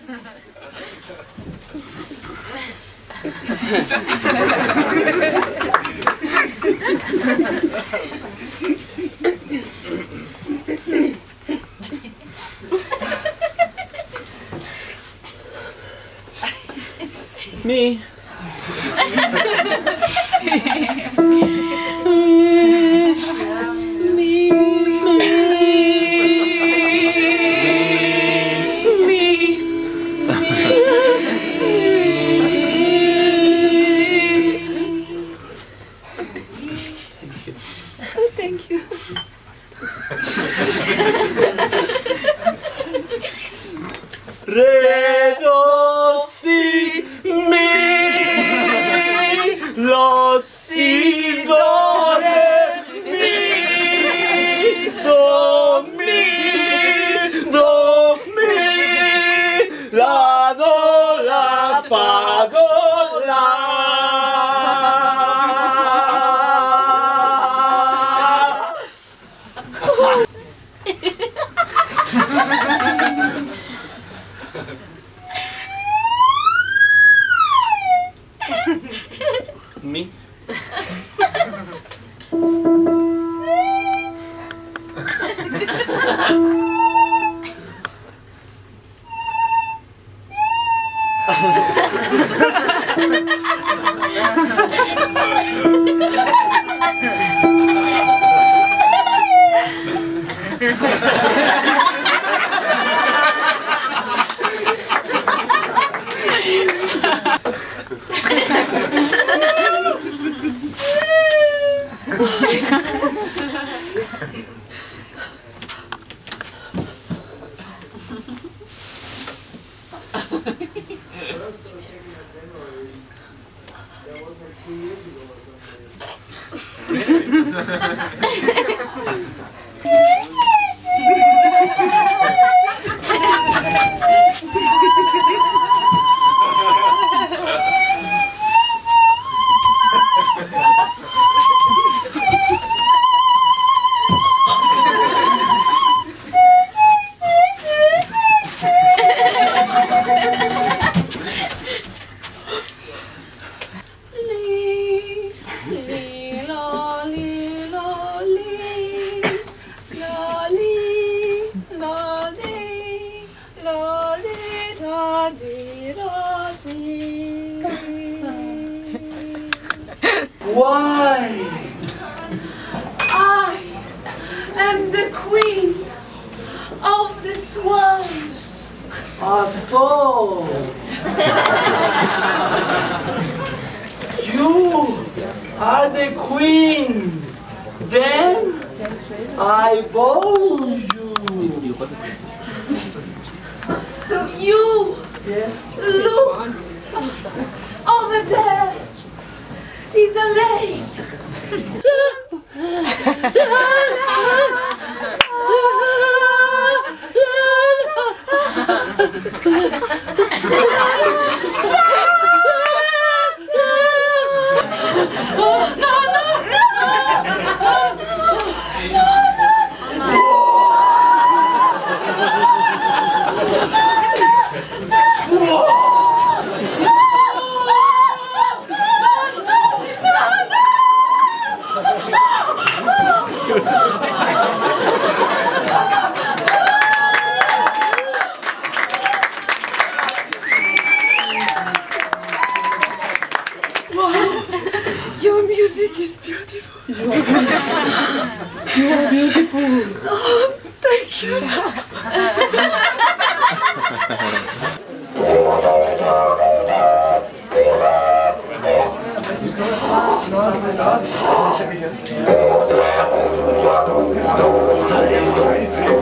Me. Thank you. Re, do, si, mi, lo, si, do, re, mi, do, mi, la, do, la, fa, do, la. Me? Why? I am the queen of the swans. So you are the queen. Then I bow you. You look over there. Is a lake. Your music is beautiful. You are beautiful. Oh, thank you. Das